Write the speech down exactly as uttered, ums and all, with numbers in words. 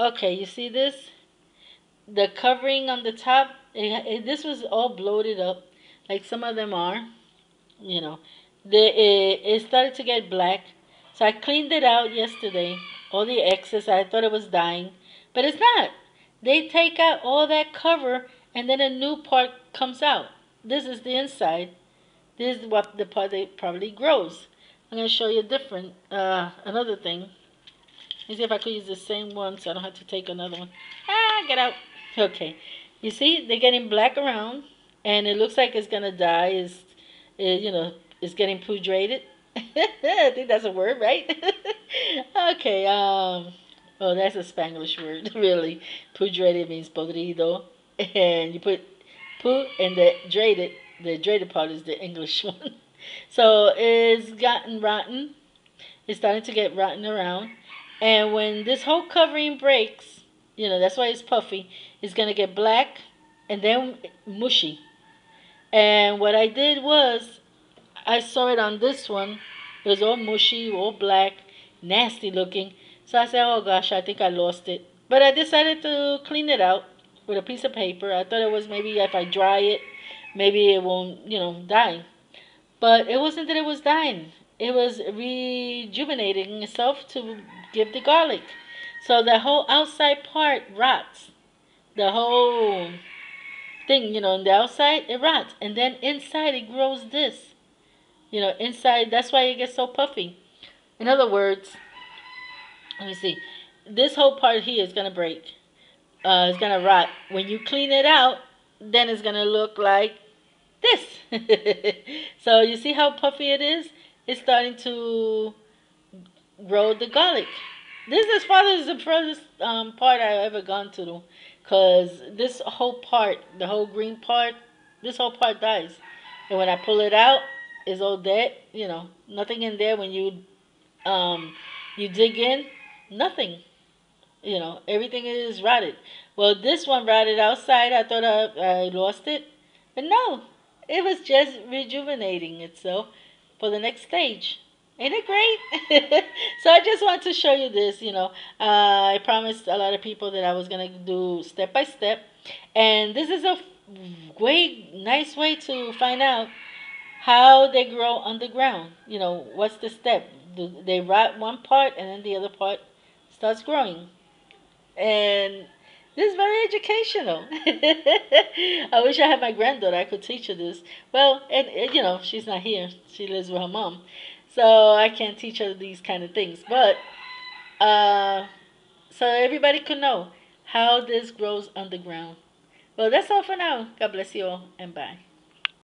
Okay, you see this? The covering on the top, it, it, this was all bloated up, like some of them are, you know. The, it, it started to get black, so I cleaned it out yesterday. All the excess, I thought it was dying, but it's not. They take out all that cover, and then a new part comes out. This is the inside. This is what the part that probably grows. I'm going to show you different, uh, another thing. Let me see if I could use the same one so I don't have to take another one. Ah, get out. Okay. You see, they're getting black around, and it looks like it's going to die. It's, it, you know, it's getting pudrated. I think that's a word, right? Okay. Um, oh, that's a Spanglish word, really. Pudrated means podrido. And you put pu and the drated. The drated part is the English one. So it's gotten rotten. It's starting to get rotten around. And when this whole covering breaks, you know, that's why it's puffy, it's going to get black and then mushy. And what I did was, I saw it on this one. It was all mushy, all black, nasty looking. So I said, oh gosh, I think I lost it. But I decided to clean it out with a piece of paper. I thought it was maybe if I dry it, maybe it won't, you know, die. But it wasn't that it was dying. It was rejuvenating itself to give the garlic. So the whole outside part rots. The whole thing, you know, on the outside, it rots. And then inside, it grows this. You know, inside, that's why it gets so puffy. In other words, let me see. This whole part here is going to break. Uh, it's going to rot. When you clean it out, then it's going to look like this. So you see how puffy it is? It's starting to grow the garlic. This is as far as the furthest um, part I've ever gone to, because this whole part, the whole green part, this whole part dies. And when I pull it out, it's all dead. You know, nothing in there. When you um, you dig in, nothing. You know, everything is rotted. Well, this one rotted outside. I thought I, I lost it, but no, it was just rejuvenating itself for the next stage. Ain't it great? So I just want to show you this. You know, uh, I promised a lot of people that I was gonna do step by step, and this is a way nice way to find out how they grow underground. You know, what's the step? Do they rot one part and then the other part starts growing? And this is very educational. I wish I had my granddaughter. I could teach her this. Well, and, and you know, she's not here. She lives with her mom, so I can't teach her these kind of things. But uh, so everybody could know how this grows underground. Well, that's all for now. God bless you all, and bye.